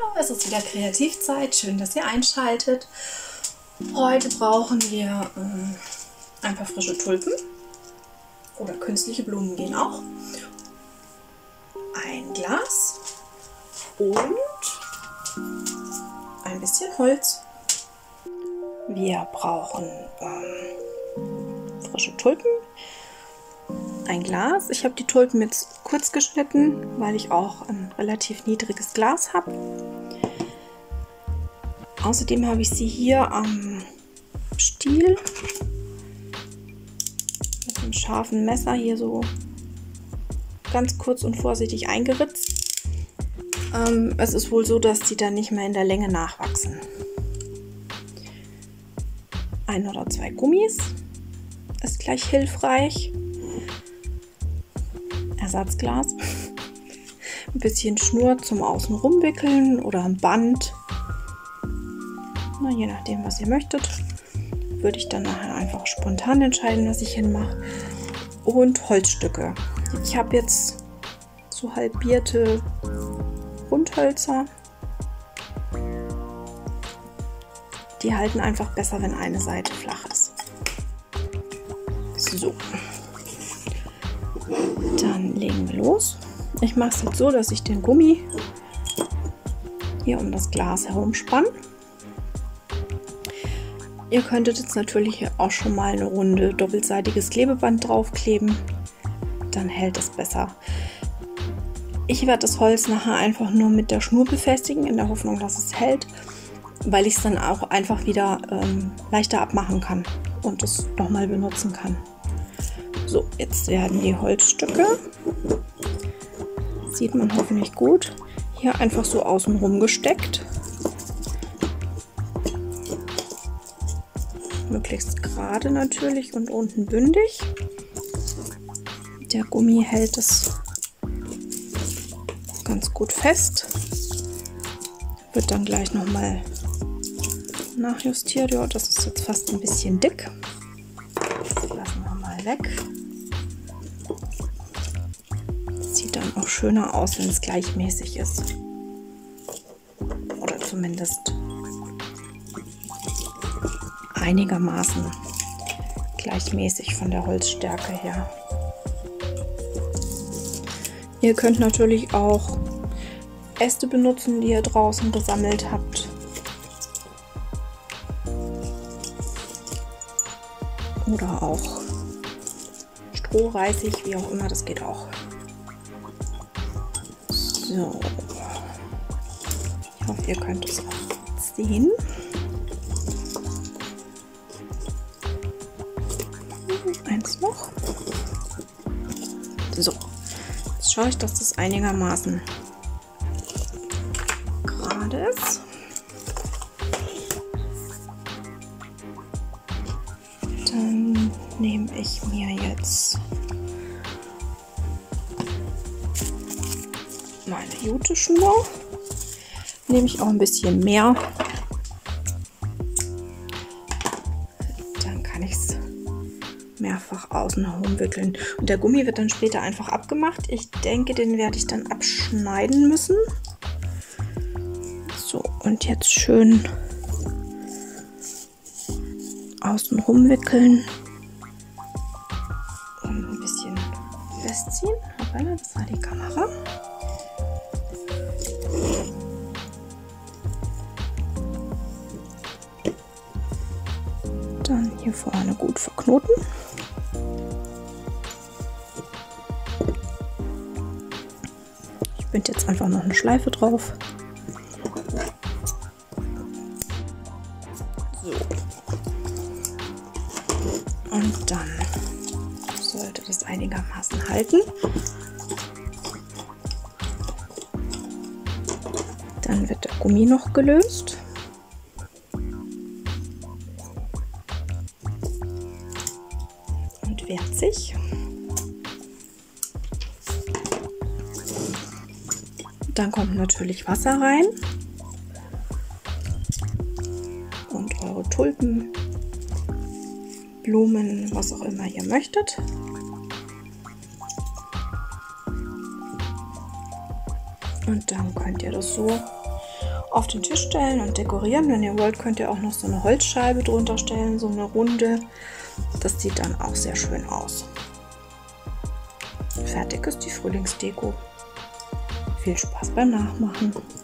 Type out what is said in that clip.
Hallo, es ist wieder Kreativzeit. Schön, dass ihr einschaltet. Heute brauchen wir ein paar frische Tulpen oder künstliche Blumen gehen auch. Ein Glas und ein bisschen Holz. Wir brauchen frische Tulpen, ein Glas. Ich habe die Tulpen jetzt kurz geschnitten, weil ich auch ein relativ niedriges Glas habe. Außerdem habe ich sie hier am Stiel mit einem scharfen Messer hier so ganz kurz und vorsichtig eingeritzt. Es ist wohl so, dass die dann nicht mehr in der Länge nachwachsen. 1 oder 2 Gummis ist gleich hilfreich. Ersatzglas. Ein bisschen Schnur zum Außen rumwickeln oder ein Band. Na, je nachdem, was ihr möchtet. Würde ich dann nachher einfach spontan entscheiden, was ich hinmache. Und Holzstücke. Ich habe jetzt so halbierte Rundhölzer. Die halten einfach besser, wenn eine Seite flach ist. So. Dann legen wir los. Ich mache es jetzt so, dass ich den Gummi hier um das Glas herum spanne. Ihr könntet jetzt natürlich auch schon mal eine Runde doppelseitiges Klebeband draufkleben. Dann hält es besser. Ich werde das Holz nachher einfach nur mit der Schnur befestigen, in der Hoffnung, dass es hält, weil ich es dann auch einfach wieder leichter abmachen kann und es nochmal benutzen kann. So, jetzt werden die Holzstücke, sieht man hoffentlich gut, hier einfach so außen rum gesteckt. Möglichst gerade natürlich und unten bündig. Der Gummi hält es ganz gut fest. Wird dann gleich nochmal nachjustiert. Ja, das ist jetzt fast ein bisschen dick. Das lassen wir mal weg. Sieht dann auch schöner aus, wenn es gleichmäßig ist. Oder zumindest einigermaßen gleichmäßig von der Holzstärke her. Ihr könnt natürlich auch Äste benutzen, die ihr draußen gesammelt habt. Oder auch Strohreisig, wie auch immer, das geht auch. So. Ich hoffe, ihr könnt es auch sehen. Eins noch. So. Jetzt schaue ich, dass das einigermaßen gerade ist. Dann nehme ich mir jetzt meine Jute-Schnur. Nehme ich auch ein bisschen mehr. Dann kann ich es mehrfach außen herum wickeln. Und der Gummi wird dann später einfach abgemacht. Ich denke, den werde ich dann abschneiden müssen. So, und jetzt schön außen rum wickeln und ein bisschen festziehen. Hoppala, das war die Kamera. Dann hier vorne gut verknoten. Ich binde jetzt einfach noch eine Schleife drauf. So. Und dann sollte das einigermaßen halten. Dann wird der Gummi noch gelöst. Und wehrt sich. Dann kommt natürlich Wasser rein. Und eure Tulpen, Blumen, was auch immer ihr möchtet. Und dann könnt ihr das so auf den Tisch stellen und dekorieren. Wenn ihr wollt, könnt ihr auch noch so eine Holzscheibe drunter stellen, so eine runde. Das sieht dann auch sehr schön aus. Fertig ist die Frühlingsdeko. Viel Spaß beim Nachmachen.